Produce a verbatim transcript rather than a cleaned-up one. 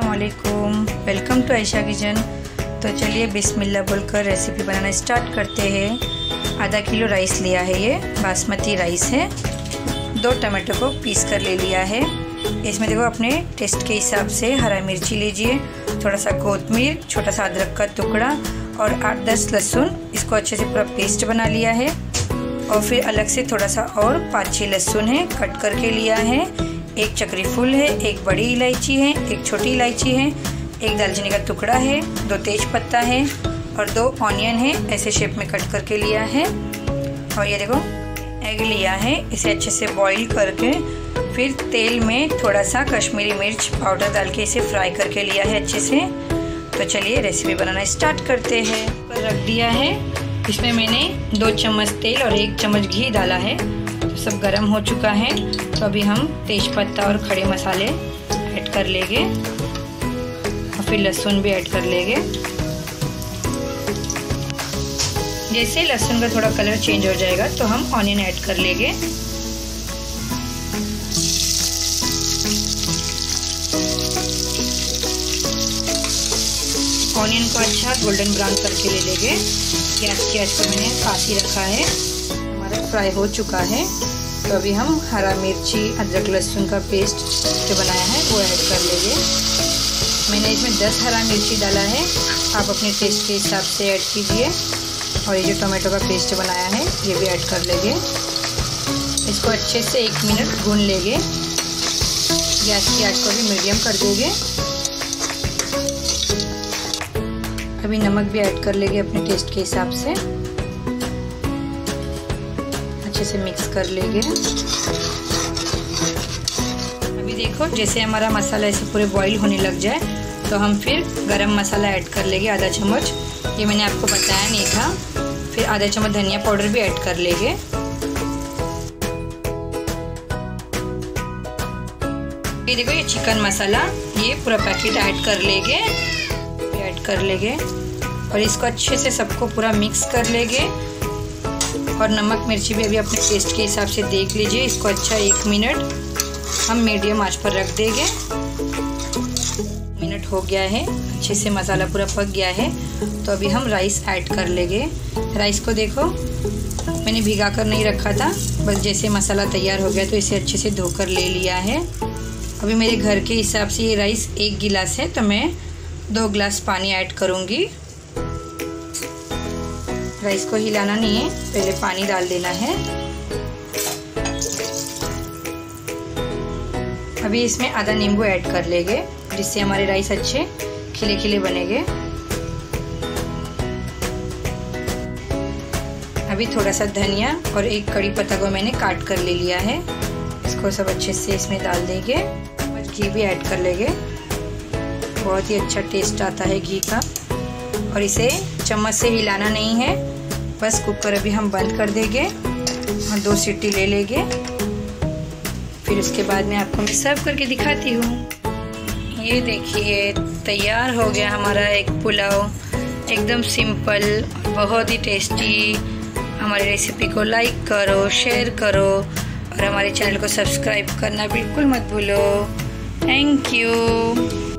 अस्सलामुअलैकुम, welcome to Ayesha kitchen. तो चलिए बिस्मिल्लाह बोलकर रेसिपी बनाना स्टार्ट करते हैं। आधा किलो राइस लिया है, ये बासमती राइस है। दो टमाटो को पीस कर ले लिया है। इसमें देखो अपने टेस्ट के हिसाब से हरा मिर्ची लीजिए, थोड़ा सा कोतमीर, छोटा सा अदरक का टुकड़ा और आठ दस लहसुन। इसको अच्छे से पूरा पेस्ट बना लिया है। और फिर अलग से थोड़ा सा और पाँच छः लहसुन है, कट करके लिया है। एक चक्री फूल है, एक बड़ी इलायची है, एक छोटी इलायची है, एक दालचीनी का टुकड़ा है, दो तेज पत्ता है और दो ऑनियन है, ऐसे शेप में कट करके लिया है। और ये देखो एग लिया है, इसे अच्छे से बॉईल करके फिर तेल में थोड़ा सा कश्मीरी मिर्च पाउडर डाल के इसे फ्राई करके लिया है अच्छे से। तो चलिए रेसिपी बनाना स्टार्ट करते हैं। पर रख दिया है, इसमें मैंने दो चम्मच तेल और एक चम्मच घी डाला है। तो सब गर्म हो चुका है, तो अभी हम तेज पत्ता और खड़े मसाले ऐड कर लेंगे और फिर लहसुन भी ऐड कर लेंगे। जैसे लहसुन का थोड़ा कलर चेंज हो जाएगा तो हम ऑनियन ऐड कर लेंगे। ऑनियन को अच्छा गोल्डन ब्राउन करके ले लेंगे। गैस की आंच पर मैंने काफ़ी रखा है। हमारा फ्राई हो चुका है, तो अभी हम हरा मिर्ची अदरक लहसुन का पेस्ट जो बनाया है वो ऐड कर लेंगे। मैंने इसमें दस हरा मिर्ची डाला है, आप अपने टेस्ट के हिसाब से ऐड कीजिए। और ये जो टमाटो का पेस्ट बनाया है ये भी ऐड कर लेंगे। इसको अच्छे से एक मिनट भून लेंगे। गैस की आंच को भी मीडियम कर देंगे। अभी नमक भी ऐड कर लेंगे अपने टेस्ट के हिसाब से। अच्छे से मिक्स कर लेंगे। अभी देखो जैसे हमारा मसाला ऐसे पूरे बॉईल होने लग जाए तो हम फिर गरम मसाला ऐड कर लेंगे आधा चम्मच। ये मैंने आपको बताया नहीं था। फिर आधा चम्मच धनिया पाउडर भी ऐड कर लेंगे। ये देखो ये चिकन मसाला, ये पूरा पैकेट ऐड कर लेंगे ऐड कर लेंगे और इसको अच्छे से सबको पूरा मिक्स कर लेंगे। और नमक मिर्ची भी अभी अपने टेस्ट के हिसाब से देख लीजिए। इसको अच्छा एक मिनट हम मीडियम आंच पर रख देंगे। मिनट हो गया है, अच्छे से मसाला पूरा पक गया है। तो अभी हम राइस ऐड कर लेंगे। राइस को देखो मैंने भिगा कर नहीं रखा था, बस जैसे मसाला तैयार हो गया तो इसे अच्छे से धोकर ले लिया है। अभी मेरे घर के हिसाब से ये राइस एक गिलास है, तो मैं दो गिलास पानी ऐड करूँगी। राइस को हिलाना नहीं है, पहले पानी डाल देना है। अभी इसमें आधा नींबू ऐड कर लेंगे, जिससे हमारे राइस अच्छे खिले खिले बनेंगे। अभी थोड़ा सा धनिया और एक कड़ी पत्ता को मैंने काट कर ले लिया है। इसको सब अच्छे से इसमें डाल देंगे। घी भी ऐड कर लेंगे, बहुत ही अच्छा टेस्ट आता है घी का। और इसे चम्मच से हिलाना नहीं है, बस कुकर अभी हम बंद कर देंगे और दो सीटी ले लेंगे। फिर उसके बाद में आपको मैं सर्व करके दिखाती हूँ। ये देखिए तैयार हो गया हमारा एक पुलाव, एकदम सिंपल, बहुत ही टेस्टी। हमारी रेसिपी को लाइक करो, शेयर करो और हमारे चैनल को सब्सक्राइब करना बिल्कुल मत भूलो। Thank you.